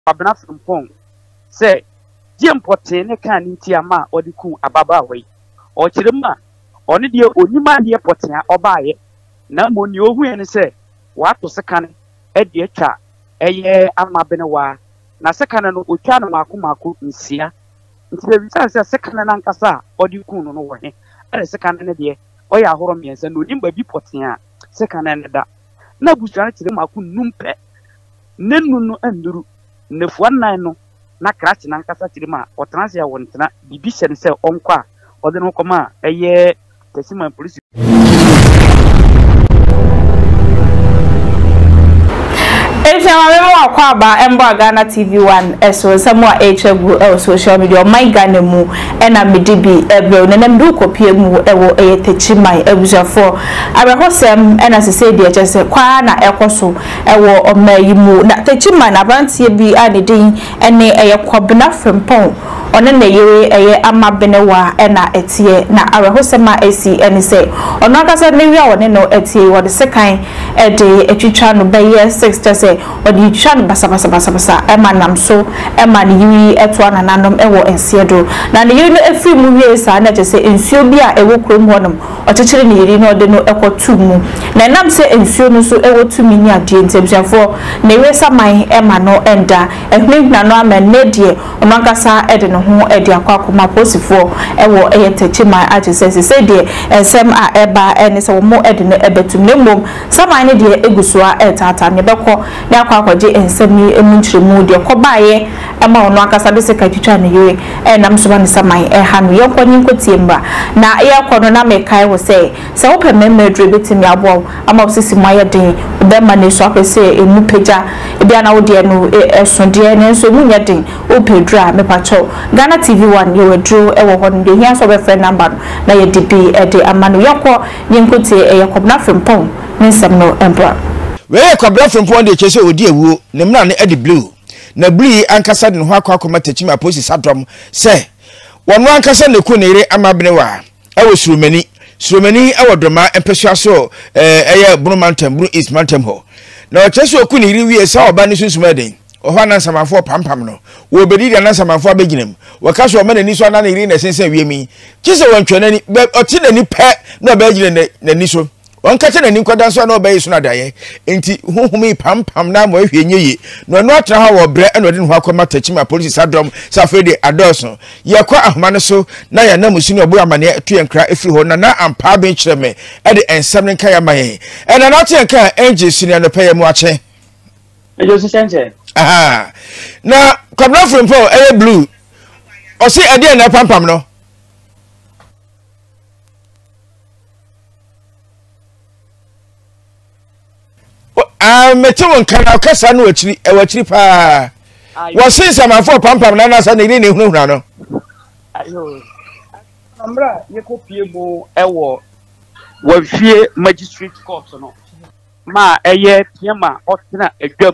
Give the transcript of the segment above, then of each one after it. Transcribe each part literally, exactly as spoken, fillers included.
Abena Frimpong say Jim Potene can in Tiama or the coup Ababa way or Chirima or Nidia Unima dear Potina or buy it. No more you win say what was second at the cha a year ama benawa na second and Uchana Makumaku in Sia until the second and Ankasa or the Kuno no way at a second and a dear or ya Horomians and Udimba be Potina second and that. Na Bushana Maku numpe Nenu and Duru Nefuan Nano na Kratch and Ankasa Chirima or Transia Wantana Bibish and sell Onqua or the Nokoma a year Tessima police. If you are kwaba embo Ghana T V one eso samwa echebu e social media my Ghana mu e na medibi ebe na namdu kopie mu ewo eyetechimai ebusafo abehosem e na sese de chese kwa na ekoso ewo omayi mu na techimai na brantie bi anedin ene eyekwabna Frimpong one na yere eye amabenewa e na etie na abehosema esi ene se ono akasa ne wi a wone no etie wo de sekan e de etwitwa no beye six chese or the chan basa basa basa basa ema nam so ema ni yiri eto anananom ewo ensiedo na ne yiri no efri mu wie sa na je se ensuo bi a ewo krom honom o chechire ne yiri no de no ekotu mu na nam se ensuo no so ewo tu mi ni ade ntebjafo na we saman ema no enda ehme na no ama ne de omankasa ede no ho ede akwakoma posifo ewo eyetechima aje se se de ensem a eba ene se wo mo ede no ebetum ne mom saman ne de egusua etata ne beko na kwa kwaje ensemi emunchiremu de kobaye ama ono akasa de se katwitwa ne yire e nam so ban saman e ha no yenkwanyi nkotie mba na ye kono na mekai wo se se wo pe memedre betimi abo ama osisi maye den be ma ne so apese emu peja e bia na wo de no eso de ne so mu nyeden o pedra me pacho Ghana T V one ye wedro e wo hon de hia so be friend number na ye dibi e de amano yakọ nyenkotie e yakobna Frimpong nsem no employer we kwabra Frimpong de chese odi ewuo ne mra ne edi blue na blue ankasa de ho akwa akoma techima posi sadrom se wono ankasa ne ku ne ire amabenewa ewo surumani surumani ewo doma empesua so eh eye Bunu Mountain Bunu East Mountain ho na chese oku ne ire wie sa oba ne sunsumaden oho na samafo pampam no wo bedidi na samafo abeginem wakaso o mena ni so na ne ire na sense wiemi chese wontwenani oti na ni pe na obegire na ni so on kache na ni nkwadan so na obayi so na daye enti huhumi pampam na mo ahwenye yi no no atra ha wo bre na odi ho akoma techima police sadrom safede adoso ye kwa ahoma ne so na ya na musini obo amane atu yankra efiri ho na na ampa ben kireme e de ensem ne kan ya maye e na na atu kan enje sini no peye mu ache ejo si chenche aha na kwabra Frimpong e blue o si ade na pampam no ah metewo kana kasa no akiri e wakiri pa wo sin samafo pampam na na sa ne ne hunhuna no ayo amra ye ko pie bo ewo wa fie magistrate court no ma eye piema otena adwam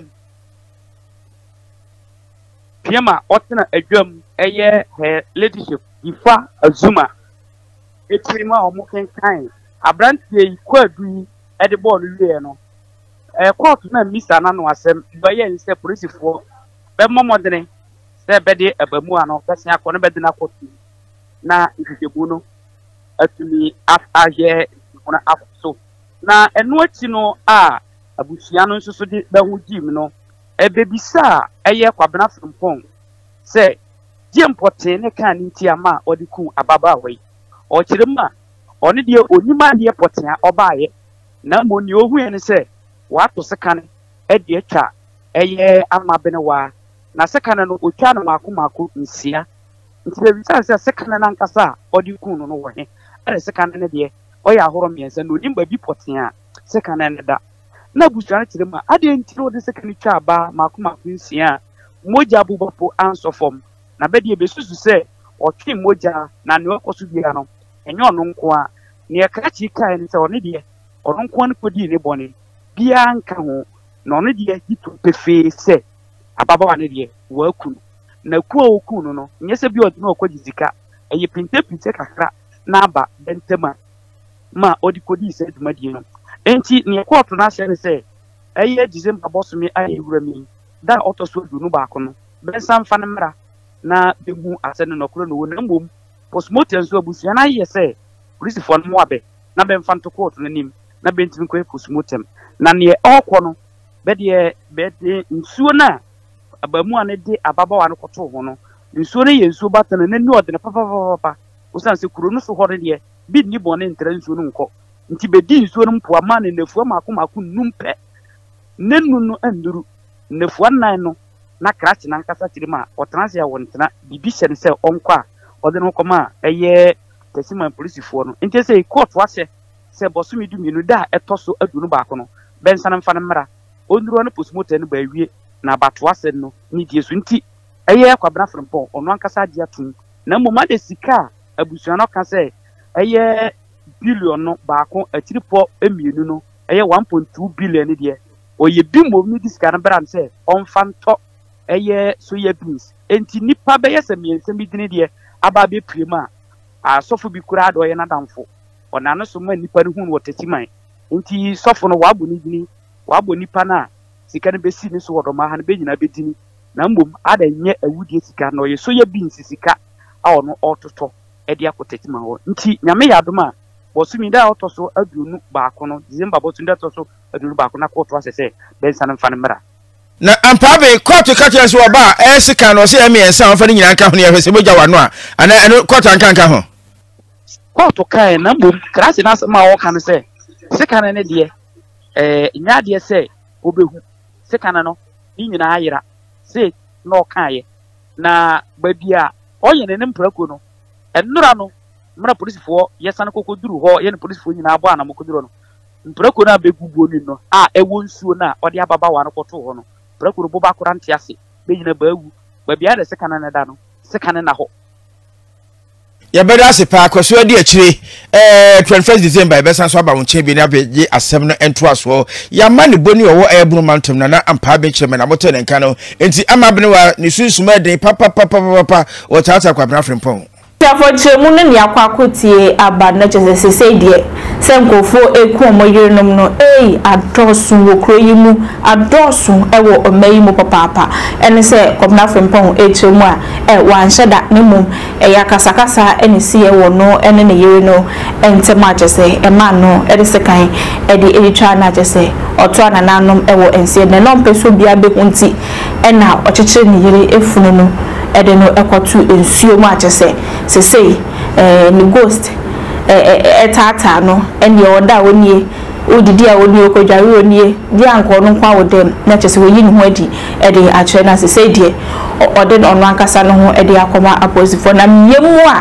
piema otena adwam eye her leadership ifa azuma etirima omo kenkan abrantie kwadu e de ball wie no eh court na misa na no asem baye nse police fo be momodene se be de abamu ano pese akọ no be de na court na ifitebu no atumi afaje kuna afso na enu achi no a abusia no nso so de ba hu jim no e bebisa eye kwabena Frimpong se jempote ne kan nti ama odiku ababa we o kirema oni de onima de potea obaaye na moni ohu ene se wato sekane e de atwa eye amabenewa na sekane no otwa no mako mako nsia nti bebisa se sekane na nkasa odiku no no wo he e sekane ne de oya ahoro miensa no nimba bi potea sekane ne da na busuana kirema ade ntiro o de sekane twa aba mako mako nsia moja bubapo ansofom na bedi ebesusu se otwe moja na ne okoso bia no enye ono nko a ne yakachi kai ne se one de ono nko an kodi ne bone bia nka ho na ono de hitu pefe se ababa ne de wa kunu na ku okunu no nyese bi odino okodi zika eye pinte pinte kakra na aba bentema ma odi kodi se duma die no enti ne court na se ne se eye December boss me aye wura mi da otoso dunu ba ko no ben san fa mra na behu asene no kro no wona mbom postmortem so abusua na ye se police for no abe na ben fa to court no nim na bentimi ko postmortem na ne okọ no be de be de nsuo na abamu ane de ababawa no koto ho no nsuo ne ye nsuo batana na ni odene papa papa usan se kuro no so hore de bi ni bone ntra nsuo no nko nti be di nsuo no mpo ama ne nefuo mako mako numpe nenu no anduru nefuo nan no na krachi na nkasa tirima otranse ya wontena bibi hye ne se onko a ode no koma eye tesima police fo no nti se court wase se bosumi du minu da etoso adunu ba ko no bensan mfa ne mra onduru no postmortem no ba wie na bato ase no ni die so nti eye kwabra frempon ono ankasa agi atum na moma de sika abusua no ka se eye billion no ba ko atiripo emienu no eye one point two billion de oye bimbo mi disika na bra se onfanto eye soya beans enti nipa be yesa miense mi dini de aba be prema a sofo bi kura do ye na damfo ona no so ma nipa ne hu wo tetiman enti sofo no wabo ni dini wabo nipa na sika ne besi ni so wodo ma ha ne be nyina be dini na mbom ada nye awudie sika no ye soya beans sika a ono ototo e de akotetiman ho nti nyame yadoma bosumi da otoso aduonu ba ko no December bosumi da otoso aduonu ba ko na ko to asese ben sanan fa ne mra na ampabe court catches wo ba e sika no se emi ensa on fa ni nyina nka ho ne ehwese moja wano a ana eno court anka nka ho court kai na mbom krasi na ma wo kan se sika na ne de eh nya de se obehu sika na no ni nyina ayira se no kan na babia oye ne mprako no enura no mra police fo yesane kokoduru ho ye ne police fo nyina abo ana mokoduru no mprako na begubuo ni no a ewo nsuo na ode ababa wa no koto ho no mprako bo ba korante ase be nyina baawu babia de sika na ne da no sika na ho ya beda se pa kwaso adi akire eh twenty-first December be san so aba won bi na beje asem no ento aso ya ma ne boni owo ebru mantum na na ampa be kire me na moto ne nka no enti ama bene wa ne sunsuma den papa papa papa o tata kwa bra frimpon Tiafoche mu ne ne akwa akotie aba na chese sese die senkofo eku omoyirenom no ei adosu wokro yi mu adosu ewo omayi mu papa ene se komna frimpon eche mu a e wanhyeda ne mum e yakasakasa ene si ewo no ene ne yire no entema chese e ma no e de sekan e de editwa na chese oto anananom ewo ense ne no mpeso bia be hunti ena ocheche ne yire efunu no ede no ekotu ensuo mu achese sesei eh ni ghost eh etata no ene oda onie odidi a oni okodware onie di anko no kwa wodem na chese we yi ni ho adi ede achre na sesei die ode no ankasa no ho ede akoma aposifo na myemu a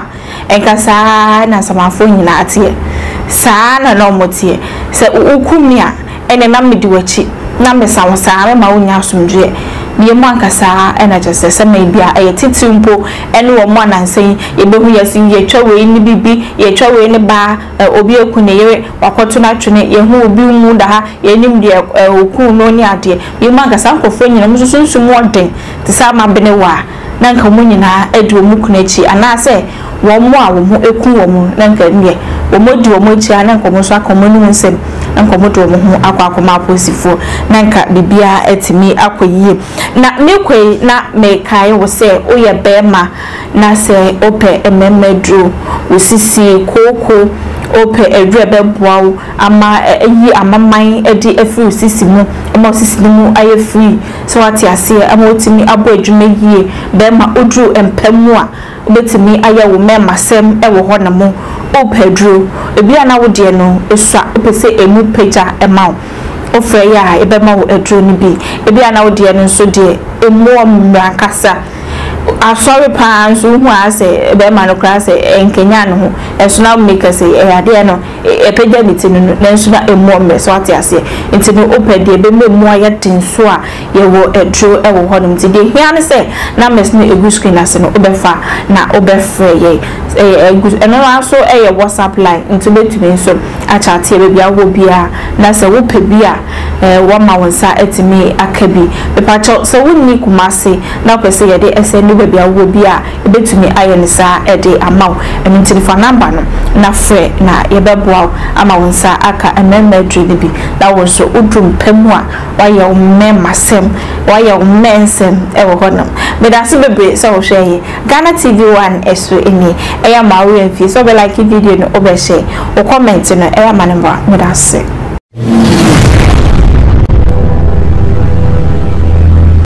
enkasa na samafo nyina atie saa na no motie se ukumi a ene na medi wachi na mesa wo saa ma wonya asomdwe myemu ankasa ena chese se ma bia eye titimpo ene wo mo anansen yebehu yasin ye twa we ni bibi ye twa we ni ba obi eku ne yere wakoto na twene ye hu obi mu da ha ye nim de oku no ni ade myemu ankasa nkofo nyina mu sunsun wonten te sa ma bene wa na nka mu nyina edu mu kunachi anase wo mo a wo ho eku wo mu na nka nie wo mo di wo mo chi ana nka mo so akomo ni nsem na nka mo do wo ho akwa akoma aposifo na nka bibia etimi akoyie na mekwei na mekai wo se oye bema na se ope ememedru osisi koko ope edru beboa ama eyi amaman edi efri osisi mu ama osisi mu aye free so ati ase ama otimi abo adwuma yie bema odru empemu a obetimi aye wo mema sem ewo ho na mu ope dru ebi ana wo de no esua opese emu peja ema ofre ya ebema wo edru ni bi ebi ana wo de no nso de emu omrankasa asori pa nso hu ase ebema no klase enkenya no ho enso na make say e ade no epeja miti no enso na emu omre so ate ase enti no opede ebema emu aye tinso a ye wo edru e wo ho no mti de hia ne say na mes no egu screen ase no obefa na obefre ye eno aso e ye WhatsApp line enti betumi nso acha tie be bia wo bia na se wo pe bia eh wo ma wonsa etimi akabi bepacho so wonni kumase na kwese ye de ese no bia wo bia ebetumi aye ne sa e de amaw enti fa number number no na frɛ na yɛbɛboa ama wo nsa aka emema aduru ne bi na wo so udrum pemu a wayɛ wo mema sem wayɛ wo mensem ɛwɔ honam medase bebre sɛ wo hwɛ yi Ghana T V one eso eni ɛyɛ ma wo yɛmfi so be like video no obɛhye wo comment no ɛyɛ ma ne mba medase